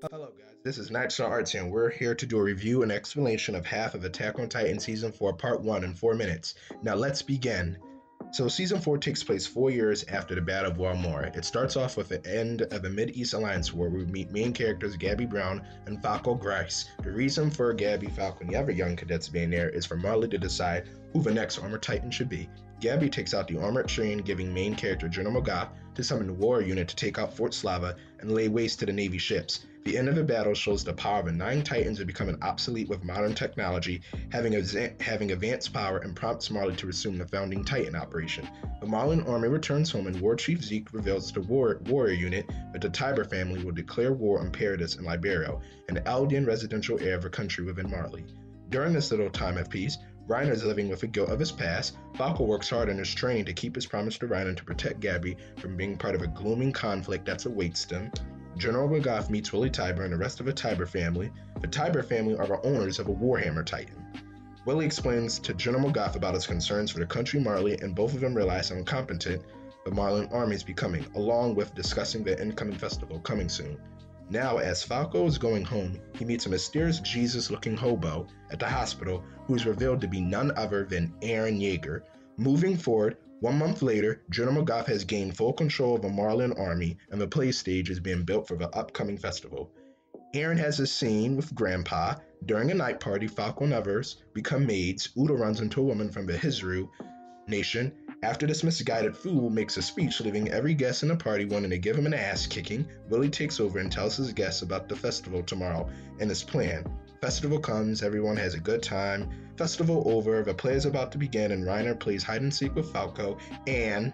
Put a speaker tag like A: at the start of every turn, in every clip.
A: Hello guys, this is Nightstar Arts and we're here to do a review and explanation of half of Attack on Titan Season 4 Part 1 in 4 minutes. Now let's begin. So Season 4 takes place 4 years after the Battle of Wall Moor. It starts off with the end of a Mid-East Alliance war where we meet main characters Gabby Brown and Falco Grice. The reason for Gabby, Falco, and the other young cadets being there is for Marley to decide who the next Armored Titan should be. Gabby takes out the armored train, giving main character General Goth to summon the war unit to take out Fort Slava and lay waste to the Navy ships. The end of the battle shows the power of the 9 Titans are becoming obsolete with modern technology, having advanced power, and prompts Marley to resume the founding Titan operation. The Marleyan army returns home and War Chief Zeke reveals to the warrior unit that the Tiber family will declare war on Paradis and Liberia, an Eldian residential area of a country within Marley. During this little time of peace, Reiner is living with the guilt of his past. Falco works hard in his training to keep his promise to Reiner to protect Gabby from being part of a glooming conflict that awaits them. General Goth meets Willie Tiber and the rest of the Tiber family. The Tiber family are the owners of a Warhammer Titan. Willie explains to General Goth about his concerns for the country Marley, and both of them realize how incompetent the Marleyan army is becoming, along with discussing the incoming festival coming soon. Now, as Falco is going home, he meets a mysterious Jesus-looking hobo at the hospital who is revealed to be none other than Eren Yeager. Moving forward, 1 month later, General Goth has gained full control of the Marleyan army and the play stage is being built for the upcoming festival. Eren has a scene with Grandpa. During a night party, Falco and others become maids. Udo runs into a woman from the Hizru nation. After this misguided fool makes a speech, leaving every guest in the party wanting to give him an ass kicking, Willie takes over and tells his guests about the festival tomorrow and his plan. Festival comes, everyone has a good time. Festival over, the play is about to begin, and Reiner plays hide and seek with Falco, and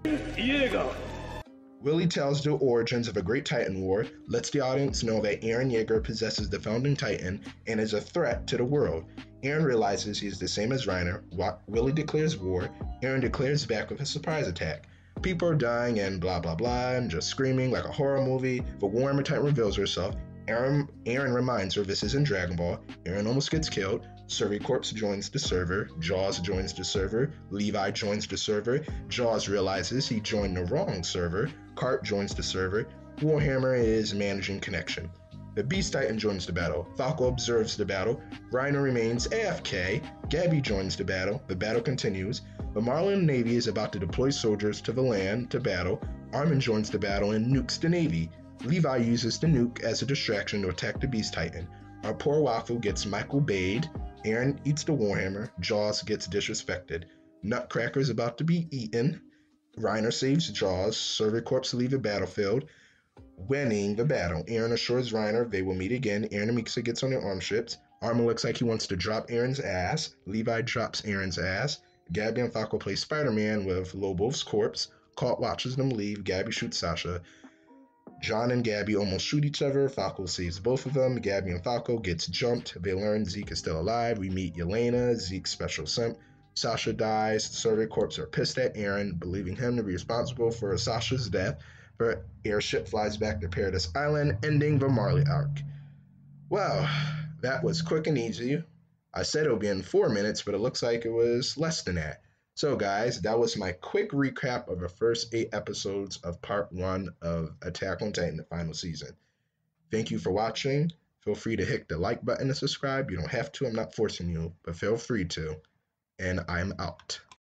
A: Willie tells the origins of a great Titan War, lets the audience know that Eren Yeager possesses the founding Titan and is a threat to the world. Eren realizes he is the same as Reiner. Willie declares war. Eren declares back with a surprise attack. People are dying and blah blah blah and just screaming like a horror movie. The Warhammer Titan reveals herself. Eren reminds her this isn't Dragon Ball. Eren almost gets killed. Corpse joins the server. Jaws joins the server. Levi joins the server. Jaws realizes he joined the wrong server. Cart joins the server. Warhammer is managing connection. The Beast Titan joins the battle. Falco observes the battle. Reiner remains AFK. Gabby joins the battle. The battle continues. The Marleyan Navy is about to deploy soldiers to the land to battle. Armin joins the battle and nukes the Navy. Levi uses the nuke as a distraction to attack the Beast Titan. Our poor Waffle gets Michael Bayed. Eren eats the Warhammer. Jaws gets disrespected. Nutcracker is about to be eaten. Reiner saves Jaws. Corpse leave the battlefield, winning the battle. Eren assures Reiner they will meet again. Eren and Mikasa gets on their arm ships. Armin looks like he wants to drop Eren's ass. Levi drops Eren's ass. Gabby and Falco play Spider-Man with Lobov's corpse. Colt watches them leave. Gabby shoots Sasha. John and Gabby almost shoot each other. Falco saves both of them. Gabby and Falco gets jumped. They learn Zeke is still alive. We meet Yelena, Zeke's special simp. Sasha dies. Survey Corps are pissed at Eren, believing him to be responsible for Sasha's death. Her airship flies back to Paradise Island, ending the Marley arc. Well, that was quick and easy. I said it would be in 4 minutes, but it looks like it was less than that. So guys, that was my quick recap of the first 8 episodes of part 1 of Attack on Titan, the final season. Thank you for watching. Feel free to hit the like button and subscribe. You don't have to, I'm not forcing you, but feel free to. And I'm out.